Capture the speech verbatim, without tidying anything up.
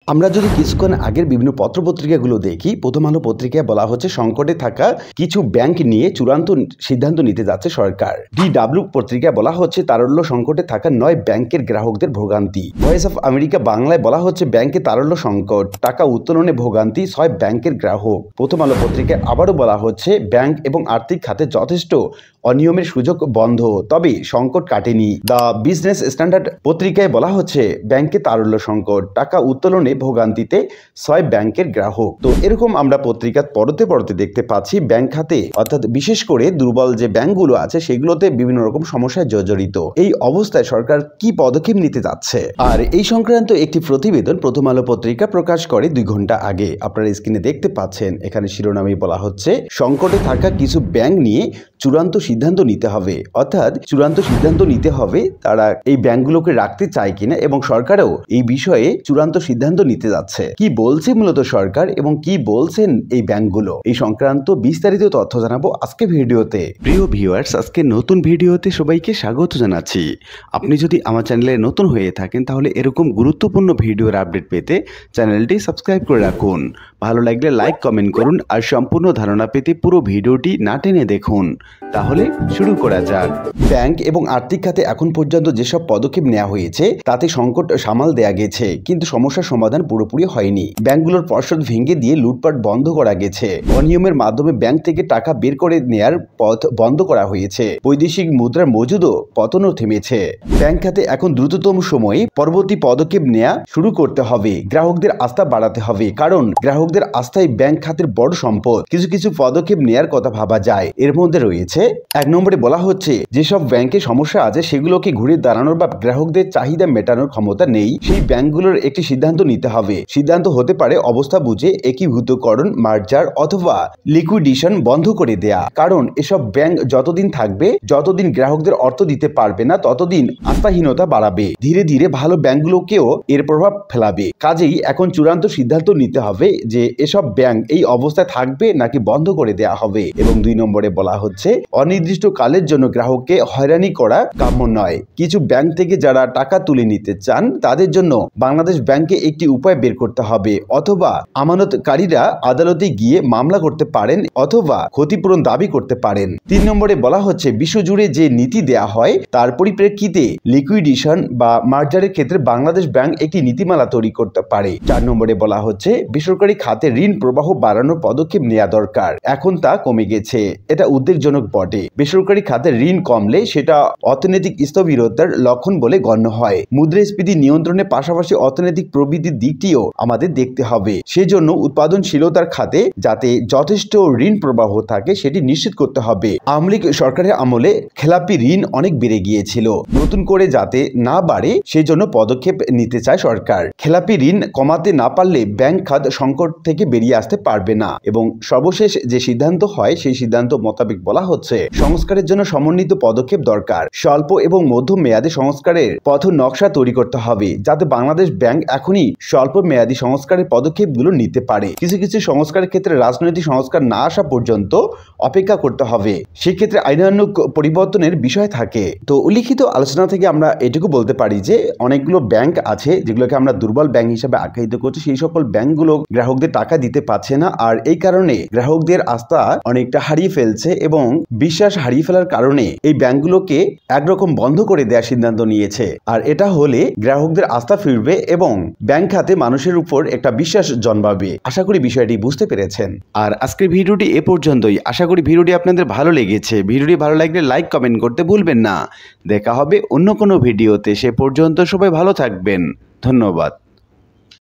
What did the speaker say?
আমরা যদি কিছুক্ষণ আগের বিভিন্ন পত্রপত্রিকাগুলো দেখি, প্রথম আলো পত্রিকায় বলা হচ্ছে সংকটে থাকা কিছু ব্যাংক নিয়ে চূড়ান্ত সিদ্ধান্ত নিতে যাচ্ছে সরকার। ডিডব্লিউ পত্রিকায় বলা হচ্ছে তারল্য সংকটে থাকা নয় ব্যাংকের গ্রাহকদের ভোগান্তি। ভয়েস অফ আমেরিকা বাংলায় বলা হচ্ছে ব্যাংকে তারল্য সংকট, টাকা উত্তোলনে ভোগান্তি ছয় ব্যাংকের গ্রাহক। প্রথম আলো পত্রিকায় আবারও বলা হচ্ছে ব্যাংক এবং আর্থিক খাতে যথেষ্ট অনিয়মের সুযোগ বন্ধ, তবে সংকট কাটেনি। দ্য বিজনেস স্ট্যান্ডার্ড পত্রিকায় বলা হচ্ছে ব্যাংকে তারল্য সংকট, টাকা উত্তোলনে ভোগান্তিতে ছয় ব্যাংকের গ্রাহক। তো এরকম আমরা পত্রিকা পড়তে পড়তে দেখতে পাচ্ছি ব্যাংক খাতে, অর্থাৎ বিশেষ করে দুর্বল যে ব্যাংকগুলো আছে সেগুলোতে বিভিন্ন রকম সমস্যায় জর্জরিত। এই অবস্থায় সরকার কি পদক্ষেপ নিতে যাচ্ছে, আর এই সংক্রান্ত একটি প্রতিবেদন প্রথম আলো পত্রিকা প্রকাশ করে দুই ঘন্টা আগে। আপনারা স্ক্রিনে দেখতে পাচ্ছেন, এখানে শিরোনামে বলা হচ্ছে সংকটে থাকা কিছু ব্যাংক নিয়ে চূড়ান্ত সিদ্ধান্ত নিতে হবে। অর্থাৎ চূড়ান্ত সিদ্ধান্ত নিতে হবে তারা এই ব্যাংকগুলোকে রাখতে চায় কিনা, এবং সরকারও এই বিষয়ে চূড়ান্ত সিদ্ধান্ত নিতে যাচ্ছে। কি বলছে মূলত সরকার এবং কি বলছেন এই ব্যাংকগুলো, এই সংক্রান্ত বিস্তারিত তথ্য জানাবো আজকে ভিডিওতে। প্রিয় ভিউয়ার্স, আজকে নতুন ভিডিওতে সবাইকে স্বাগত জানাচ্ছি। আপনি যদি আমার চ্যানেলে নতুন হয়ে থাকেন তাহলে এরকম গুরুত্বপূর্ণ ভিডিওর আপডেট পেতে চ্যানেলটি সাবস্ক্রাইব করে রাখুন। ভালো লাগলে লাইক কমেন্ট করুন, আর সম্পূর্ণ ধারণা পেতে পুরো ভিডিওটি না টেনে দেখুন। তাহলে শুরু করা যাক। ব্যাংক এবং আর্থিক খাতে এখন পর্যন্ত যেসব পদক্ষেপ নেওয়া হয়েছে তাতে সংকট সামাল দেয়া গেছে, কিন্তু সমস্যার সমাধান পুরোপুরি হয়নি। ব্যাংকগুলোর পর্ষদ ভেঙে দিয়ে লুটপাট বন্ধ করা গেছে। অনিয়মের মাধ্যমে ব্যাংক থেকে টাকা বের করে নেয়ার পথ বন্ধ করা হয়েছে। বৈদেশিক মুদ্রার মজুদও পতনও থেমেছে। ব্যাংক খাতে এখন দ্রুততম সময়ে পরবর্তী পদক্ষেপ নেওয়া শুরু করতে হবে। গ্রাহকদের আস্থা বাড়াতে হবে, কারণ গ্রাহকদের আস্থাই ব্যাংক খাতের বড় সম্পদ। কিছু কিছু পদক্ষেপ নেয়ার কথা ভাবা যায়। এর মধ্যে রয়েছে, এক নম্বরে বলা হচ্ছে যেসব ব্যাংকে সমস্যা আছে সেগুলোকে ঘুরে দাঁড়ানোর বা গ্রাহকদের চাহিদা মেটানোর ক্ষমতা নেই সেই ব্যাংকগুলোর একটি সিদ্ধান্ত নিতে হবে। সিদ্ধান্ত হতে পারে অবস্থা বুঝে একীভূতকরণ, মার্জার অথবা লিকুইডেশন বন্ধ করে দেয়া। কারণ এসব ব্যাংক যতদিন থাকবে, যতদিন গ্রাহকদের অর্থ দিতে পারবে না, ততদিন আস্থাহীনতা বাড়াবে। ধীরে ধীরে ভালো ব্যাংকগুলোকেও এর প্রভাব ফেলাবে। কাজেই এখন চূড়ান্ত সিদ্ধান্ত নিতে হবে যে এসব ব্যাংক এই অবস্থায় থাকবে নাকি বন্ধ করে দেয়া হবে। এবং দুই নম্বরে বলা হচ্ছে অনির্দিষ্ট কালের জন্য গ্রাহককে হয়রানি করা কাম্য নয়। কিছু ব্যাংক থেকে যারা টাকা তুলে নিতে চান তাদের জন্য বাংলাদেশ ব্যাংকে একটি উপায় বের করতে হবে, অথবা আমানতকারীরা আদালতে গিয়ে মামলা করতে পারেন অথবা ক্ষতিপূরণ দাবি করতে পারেন। তিন নম্বরে বলা হচ্ছে বিশ্বজুড়ে যে নীতি দেয়া হয় তার পরিপ্রেক্ষিতে লিকুইডেশন বা মার্জারের ক্ষেত্রে বাংলাদেশ ব্যাংক একটি নীতিমালা তৈরি করতে পারে। চার নম্বরে বলা হচ্ছে বেসরকারি খাতে ঋণ প্রবাহ বাড়ানোর পদক্ষেপ নেওয়া দরকার। এখন তা কমে গেছে, এটা উদ্বেগজনক বটে। বেসরকারি খাতে ঋণ কমলে সেটা অর্থনৈতিক স্থবিরতার লক্ষণ বলে গণ্য হয়। মুদ্রাস্ফীতি নিয়ন্ত্রণের পাশাপাশি অর্থনৈতিক প্রবৃদ্ধির দিকটিও আমাদের দেখতে হবে। সেজন্য উৎপাদনশীলতার খাতে যাতে যথেষ্ট ঋণ প্রবাহ থাকে সেটি নিশ্চিত করতে হবে। আওয়ামী লীগ সরকারের আমলে খেলাপি ঋণ অনেক বেড়ে গিয়েছিল, নতুন করে যাতে না বাড়ে সেজন্য পদক্ষেপ নিতে চায় সরকার। খেলাপি ঋণ কমাতে না পারলে ব্যাংক খাত সংকট থেকে বেরিয়ে আসতে পারবে না। এবং সর্বশেষ যে সিদ্ধান্ত হয় সেই সিদ্ধান্ত মোতাবেক বলা হচ্ছে সংস্কারের জন্য সমন্বিত পদক্ষেপ দরকার। স্বল্প এবং মধ্যম মেয়াদী সংস্কারের পথ নকশা তৈরি করতে হবে, যাতে বাংলাদেশ ব্যাংক এখনই স্বল্প মেয়াদী সংস্কারের পদক্ষেপগুলো নিতে পারে। কিছু কিছু সংস্কারের ক্ষেত্রে রাজনৈতিক সংস্কার না আসা পর্যন্ত অপেক্ষা করতে হবে, সেক্ষেত্রে আইনানুগ পরিবর্তনের বিষয় থাকে। তো উল্লিখিত আলোচনা থেকে আমরা এটুকু বলতে পারি যে অনেকগুলো ব্যাংক আছে যেগুলোকে আমরা দুর্বল ব্যাংক হিসেবে আখ্যায়িত করছি, সেই সকল ব্যাংকগুলো গ্রাহকদের টাকা দিতে পারছে না, আর এই কারণে গ্রাহকদের আস্থা অনেকটা হারিয়ে ফেলছে এবং বিশ্বাস হারিয়ে ফেলার কারণে এই ব্যাংকগুলোকে একরকম বন্ধ করে দেওয়ার সিদ্ধান্ত নিয়েছে। আর এটা হলে গ্রাহকদের আস্থা ফিরবে এবং ব্যাংক খাতে মানুষের উপর একটা বিশ্বাস জন্মাবে। আশা করি বিষয়টি বুঝতে পেরেছেন। আর আজকের ভিডিওটি এ পর্যন্তই। আশা করি ভিডিওটি আপনাদের ভালো লেগেছে। ভিডিওটি ভালো লাগলে লাইক কমেন্ট করতে ভুলবেন না। দেখা হবে অন্য কোনো ভিডিওতে। সে পর্যন্ত সবাই ভালো থাকবেন। ধন্যবাদ।